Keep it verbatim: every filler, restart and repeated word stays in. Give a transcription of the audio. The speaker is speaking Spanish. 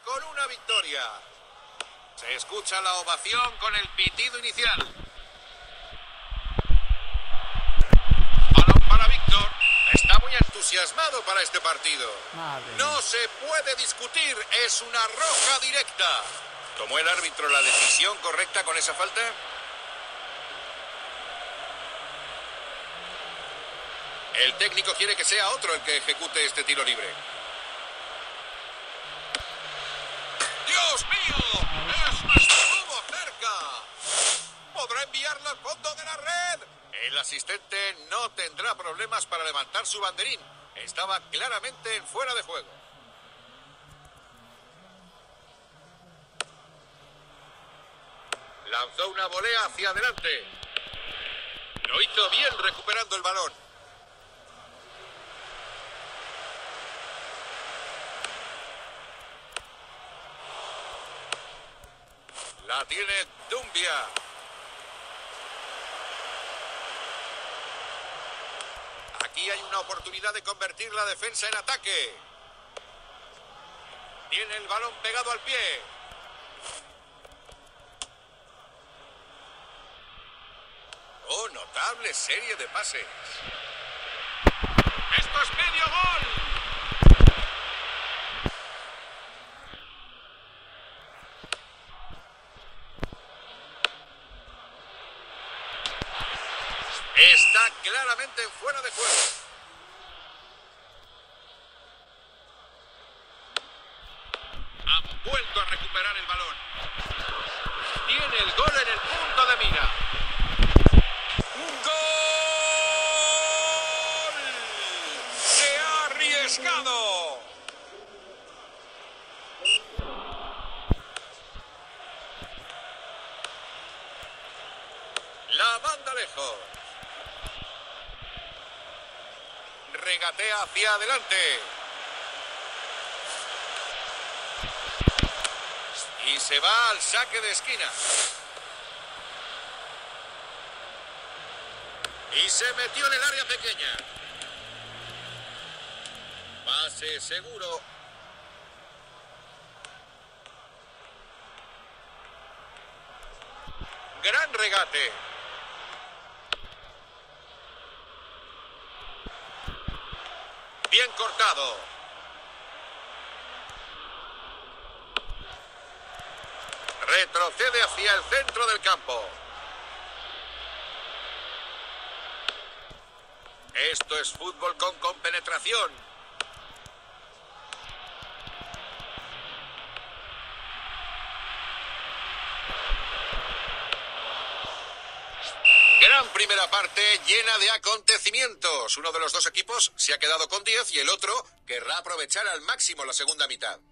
con una victoria. Se escucha la ovación con el pitido inicial. Balón para Víctor. Está muy entusiasmado para este partido. Madre No mía. se puede discutir, es una roja directa. ¿Tomó el árbitro la decisión correcta con esa falta? El técnico quiere que sea otro el que ejecute este tiro libre. ¡Dios mío! ¡Eso estuvo cerca! ¿Podrá enviarlo al fondo de la red? El asistente no tendrá problemas para levantar su banderín. Estaba claramente en fuera de juego. Lanzó una volea hacia adelante. Lo hizo bien recuperando el balón. La tiene Dumbia. Aquí hay una oportunidad de convertir la defensa en ataque. Tiene el balón pegado al pie. Oh, notable serie de pases. ¡Esto es medio gol! Está claramente en fuera de juego. Han vuelto a recuperar el balón. Tiene el gol en el punto de mira. ¡Gol! ¡Se ha arriesgado! La manda lejos. Regatea hacia adelante. Y se va al saque de esquina. Y se metió en el área pequeña. Pase seguro. Gran regate. Bien cortado. Retrocede hacia el centro del campo. Esto es fútbol con compenetración. Gran primera parte llena de acontecimientos. Uno de los dos equipos se ha quedado con diez y el otro querrá aprovechar al máximo la segunda mitad.